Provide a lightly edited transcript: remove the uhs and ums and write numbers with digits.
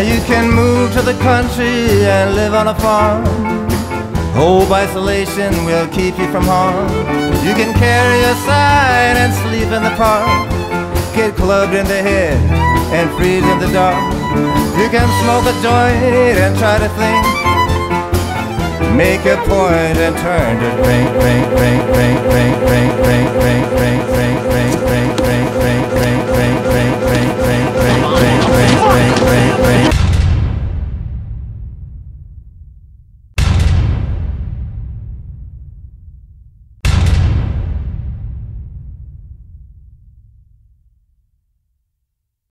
you can move to the country and live on a farm. Home isolation will keep you from harm. You can carry a sign and sleep in the park. Get clubbed in the head and freeze in the dark. You can smoke a joint and try to think. Make a point and turn to drink, drink, drink, drink, drink, drink, drink, drink, drink, drink.